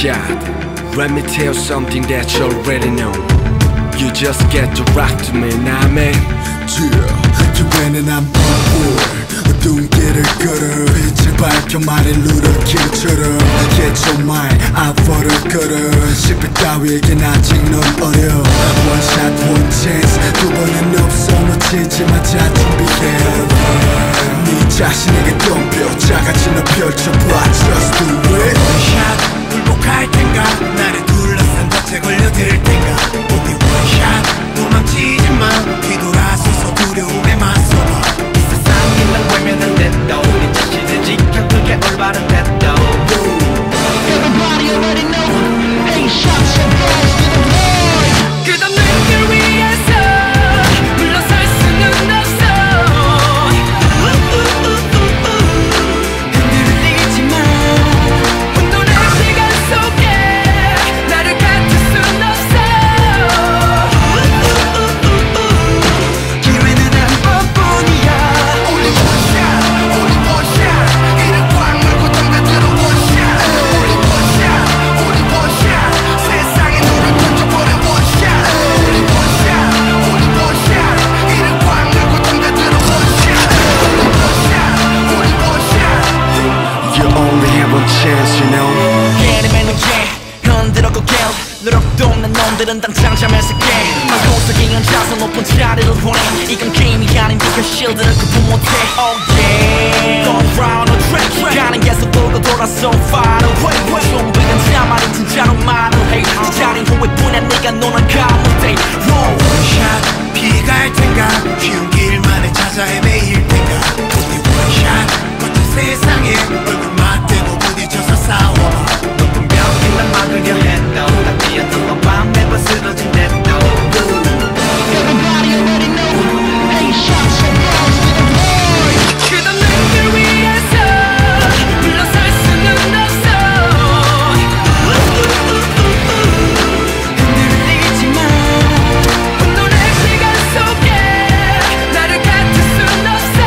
shot. Let me tell you something that you already know. You just get to rock to me, nah man. 기회는 안 바보 눈길을 걸어 빛을 밝혀 말해 루더킬처럼 Get your mind 앞으로 걸어 실패 따위에겐 아직 넌 어려 One shot one chance 두 번은 없어 놓치지 마자 준비해 네 자신에게 덤벼 작아진 너 펼쳐봐 Just do it One shot 굴복할 텐가 나를 둘러싼 덫에 걸려들 텐가 모두 one shot 도망치지 마 뒤돌아서서 두려움에 맞서봐 이 세상이 날 외면한 대도 우리 자신을 지켜 그게 올바른 대도 Everybody already know Eight shots and balls to the void 끝없는 길 위에서 물러설 수는 없어 흔들리지 마 혼돈의 시간 속에 나를 갖출 순 없어 기회는 한 번뿐이야 Only one shot, only one shot 이를 꽉 물고 덤벼들어 one shot Only one shot, only one shot 세상에 너를 던져버려 one shot Only one shot, only one shot 이를 꽉 물고 덤벼들어 one shot Only one shot, only one shot You only have one chance, you know. 게임에는 흔들어 고개 노력도 없는 놈들은 당장 잠에서 깨 고속이 앉아서 높은 자리를 보내 이건 게임이 아닌 비켜 실드를 구분 못해 Oh yeah Going round the track 가는 계속 돌고 돌아 so far away 좀비는 자만이 진짜로 말을 해 자린 후회뿐이야 네가 노는 가문데 One shot 피갈 텐가 쉬운 길만을 찾아 헤매일 텐가 Only one shot 거친 세상에 얼굴 맞대고 부딪혀서 싸워봐 높은 벽이 날 막으려 해도 다 뛰어들어 밤에 벗어진 대도 Everybody already know Eight shots and balls to the void 끝없는 길 위에서 물러설 수는 없어 흔들리지 마 혼돈의 시간 속에 나를 갖출 순 없어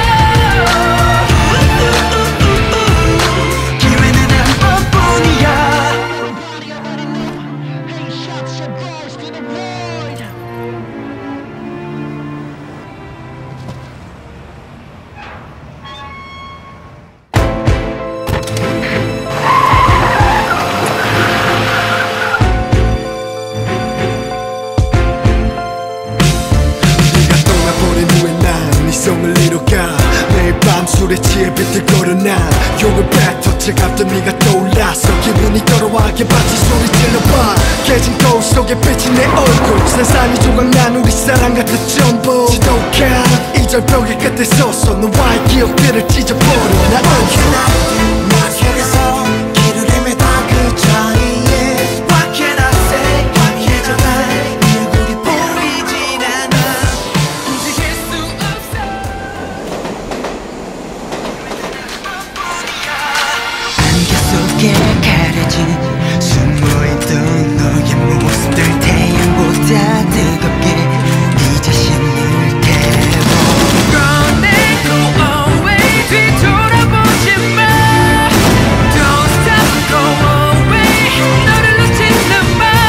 기회는 한 번뿐이야 Everybody already know Eight shots and balls to the void 네가 떠나버린 후에 난네 성을 이뤄가 매일 밤 술에 취해 비틀거려 난 욕을 뱉어 차갑던 네가 떠올라서 기분이 걸어와게 바치 소리 질러봐 깨진 거울 속에 비친 내 얼굴 세상이 조각난 우리 사랑 같은 전부 지독한 이절벽의 끝에 서서 너와의 기억들을 찢어버려 나 막혀나는 막혀서 길을 헤매다 그 자리에 What can I say 약해져가 네 얼굴이 보이진 않아 움직일 수 없어 안개 속에 가려진 숨어있던 너의 모습들 태양보다 뜨겁게 네 자신을 깨워 Run and go away 뒤돌아보지 마 Don't stop go away 너를 놓치는 마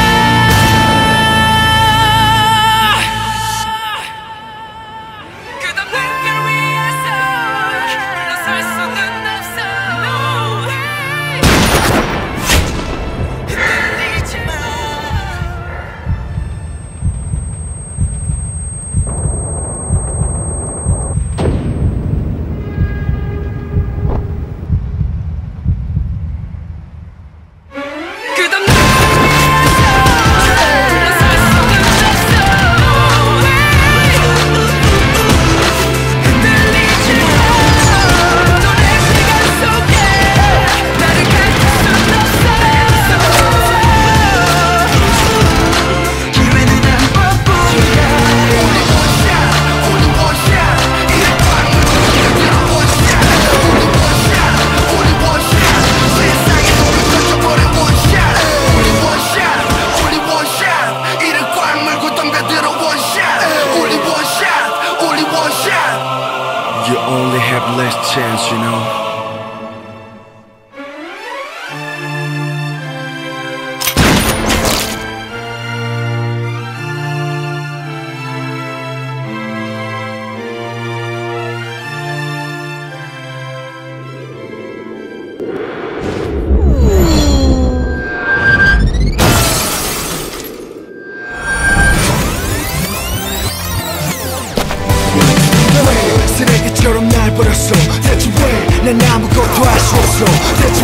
끝없는 길 위에서 물러설 수는 없어 No 흔들리지 마 끝없는 물러설 수는 없어 흔들리지 마 너의 시간 속에 나를 갖출 순 없어 기회는 한 번뿐이야 Only one shot, only one shot 이를 꽉 물고 덤벼들어 one shot Only one shot, only one shot 세상에 너를 던져버려 one shot Only one shot, only one shot 이를 꽉 물고 덤벼들어 one shot Only one shot, only one shot You only have last chance, you know. 있어 대체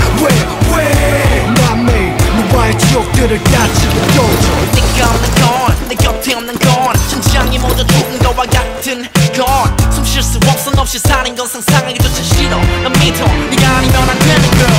왜 난 매일 너와의 추억들을 같이 묻어줘 네가 없는 건, 내 곁에 없는 건 천장이 모두 죽은 거와 같은 건 숨 쉴 수 없어 너 없이 사는 건 상상하기조차 싫어 난 믿어 네가 아니면 안 되는 걸